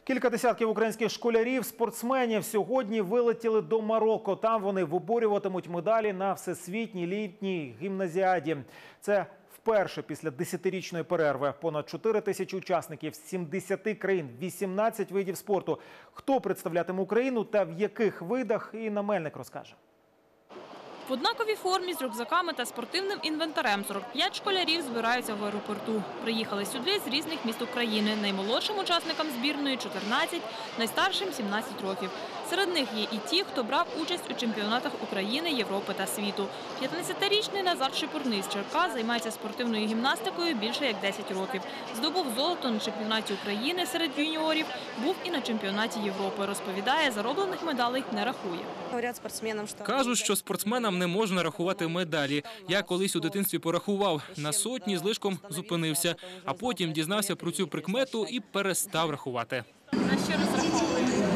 Кілька десятків українських школярів, спортсменів сьогодні вилетіли до Марокко. Там вони виборюватимуть медалі на Всесвітній літній гімназіаді. Це вперше після 10-річної перерви. Понад 4 тисячі учасників з 70 країн, 18 видів спорту. Хто представлятиме Україну та в яких видах, Інна Мельник розкаже. В однаковій формі з рюкзаками та спортивним інвентарем 45 школярів збираються в аеропорту. Приїхали сюди з різних міст України. Наймолодшим учасникам збірної – 14, найстаршим – 17 років. Серед них є і ті, хто брав участь у чемпіонатах України, Європи та світу. 15-річний Назар Шипурний з Черкас займається спортивною гімнастикою більше як 10 років. Здобув золото на чемпіонаті України серед юніорів, був і на чемпіонаті Європи. Розповідає, зароблених медалей не рахує. Кажуть, що спортсменам не можна рахувати медалі. Я колись у дитинстві порахував, на сотні з лишком зупинився, а потім дізнався про цю прикмету і перестав рахувати. На що розраховуєте?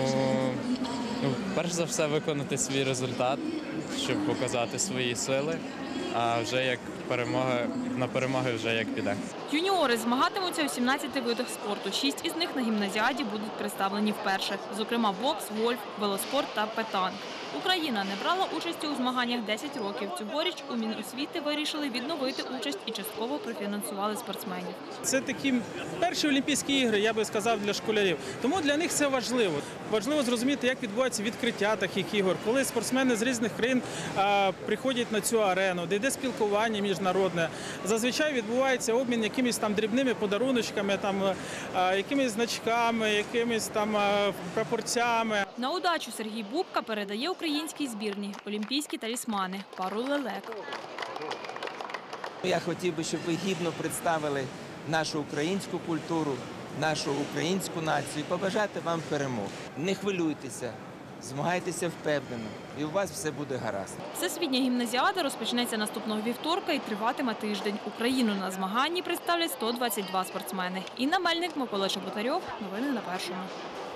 Перш за все виконати свій результат, щоб показати свої сили, а вже як на перемоги вже як піде. Юніори змагатимуться у 17 видах спорту. 6 із них на гімназіаді будуть представлені вперше. Зокрема, бокс, гольф, велоспорт та петанк. Україна не брала участі у змаганнях 10 років. Цьогоріч у Міносвіти вирішили відновити участь і частково профінансували спортсменів. Це такі перші Олімпійські ігри, я би сказав, для школярів. Тому для них це важливо. Важливо зрозуміти, як відбувається відкриття таких ігор, коли спортсмени з різних країн приходять на цю арену, де йде спілкування міжнародне. Зазвичай відбувається обмін якимись там дрібними подаруночками, якимись значками, якимись там прапорцями. На удачу Сергій Бубка передає українській збірні олімпійські талісмани – пару лелек. Я хотів би, щоб ви гідно представили нашу українську культуру, нашу українську націю, побажати вам перемог. Не хвилюйтеся, змагайтеся впевнено, і у вас все буде гаразд. Всесвітня гімназіада розпочнеться наступного вівторка і триватиме тиждень. Україну на змаганні представлять 122 спортсмени. Інна Мельник, Микола Чеботарьов. Новини на Першому.